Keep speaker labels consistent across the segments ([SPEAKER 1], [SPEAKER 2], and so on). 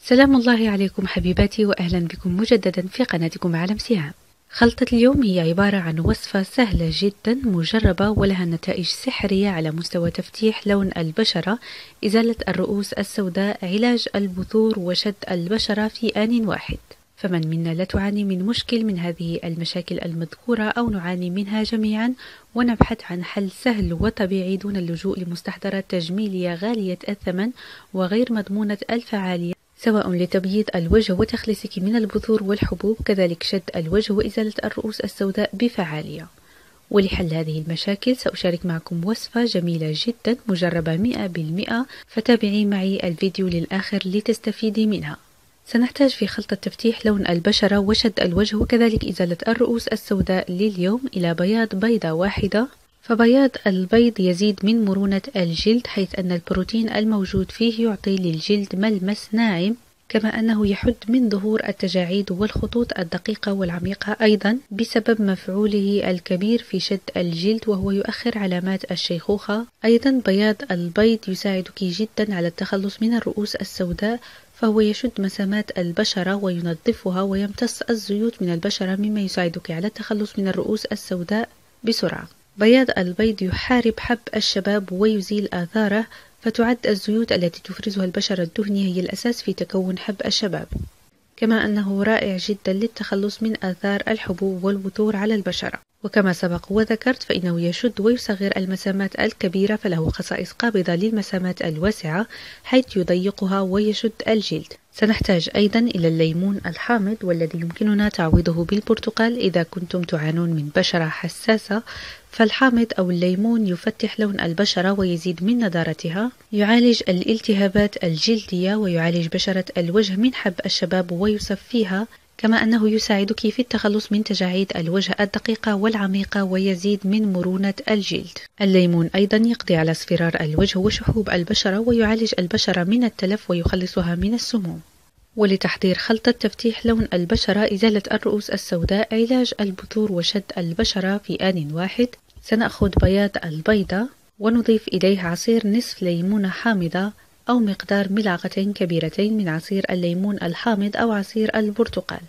[SPEAKER 1] سلام الله عليكم حبيباتي، وأهلا بكم مجددا في قناتكم عالم سهام. خلطة اليوم هي عبارة عن وصفة سهلة جدا مجربة ولها نتائج سحرية على مستوى تفتيح لون البشرة، إزالة الرؤوس السوداء، علاج البثور وشد البشرة في آن واحد. فمن منا لا تعاني من مشكل من هذه المشاكل المذكورة أو نعاني منها جميعا، ونبحث عن حل سهل وطبيعي دون اللجوء لمستحضرات تجميلية غالية الثمن وغير مضمونة الفعالية، سواء لتبييض الوجه وتخليصك من البثور والحبوب، كذلك شد الوجه وإزالة الرؤوس السوداء بفعالية. ولحل هذه المشاكل سأشارك معكم وصفة جميلة جدا مجربة 100%، فتابعي معي الفيديو للآخر لتستفيدي منها. سنحتاج في خلطة تفتيح لون البشرة وشد الوجه وكذلك إزالة الرؤوس السوداء لليوم إلى بياض بيضة واحدة. فبياض البيض يزيد من مرونة الجلد، حيث أن البروتين الموجود فيه يعطي للجلد ملمس ناعم، كما أنه يحد من ظهور التجاعيد والخطوط الدقيقة والعميقة، أيضا بسبب مفعوله الكبير في شد الجلد وهو يؤخر علامات الشيخوخة. أيضا بياض البيض يساعدك جدا على التخلص من الرؤوس السوداء، فهو يشد مسامات البشرة وينظفها ويمتص الزيوت من البشرة، مما يساعدك على التخلص من الرؤوس السوداء بسرعة. بياض البيض يحارب حب الشباب ويزيل آثاره، فتعد الزيوت التي تفرزها البشرة الدهنية هي الأساس في تكون حب الشباب، كما أنه رائع جدا للتخلص من آثار الحبوب والبثور على البشرة. وكما سبق وذكرت فإنه يشد ويصغر المسامات الكبيرة، فله خصائص قابضة للمسامات الواسعة حيث يضيقها ويشد الجلد. سنحتاج أيضا إلى الليمون الحامض، والذي يمكننا تعويضه بالبرتقال إذا كنتم تعانون من بشرة حساسة. فالحامض أو الليمون يفتح لون البشرة ويزيد من نضارتها، يعالج الالتهابات الجلدية ويعالج بشرة الوجه من حب الشباب ويصفيها، كما أنه يساعدك في التخلص من تجاعيد الوجه الدقيقة والعميقة ويزيد من مرونة الجلد. الليمون أيضا يقضي على اصفرار الوجه وشحوب البشرة ويعالج البشرة من التلف ويخلصها من السموم. ولتحضير خلطة تفتيح لون البشرة، إزالة الرؤوس السوداء، علاج البثور وشد البشرة في آن واحد، سنأخذ بياض البيضة ونضيف إليه عصير نصف ليمونة حامضة أو مقدار ملعقتين كبيرتين من عصير الليمون الحامض أو عصير البرتقال.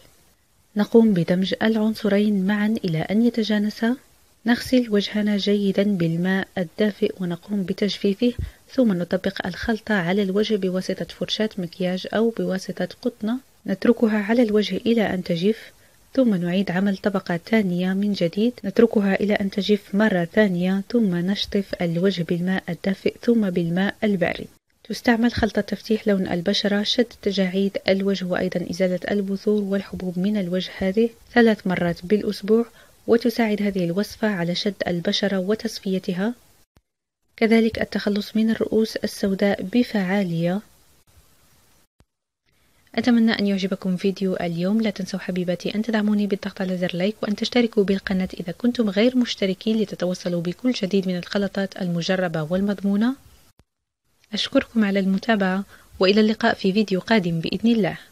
[SPEAKER 1] نقوم بدمج العنصرين معا إلى أن يتجانسا. نغسل وجهنا جيدا بالماء الدافئ ونقوم بتجفيفه، ثم نطبق الخلطة على الوجه بواسطة فرشاة مكياج أو بواسطة قطنة، نتركها على الوجه إلى أن تجف، ثم نعيد عمل طبقة ثانية من جديد، نتركها إلى أن تجف مرة ثانية، ثم نشطف الوجه بالماء الدافئ ثم بالماء البارد. تستعمل خلطة تفتيح لون البشرة، شد تجاعيد الوجه وأيضا إزالة البثور والحبوب من الوجه هذه 3 مرات بالأسبوع، وتساعد هذه الوصفة على شد البشرة وتصفيتها، كذلك التخلص من الرؤوس السوداء بفعالية. أتمنى أن يعجبكم فيديو اليوم. لا تنسوا حبيباتي أن تدعموني بالضغط على زر لايك، وأن تشتركوا بالقناة إذا كنتم غير مشتركين لتتوصلوا بكل جديد من الخلطات المجربة والمضمونة. أشكركم على المتابعة، وإلى اللقاء في فيديو قادم بإذن الله.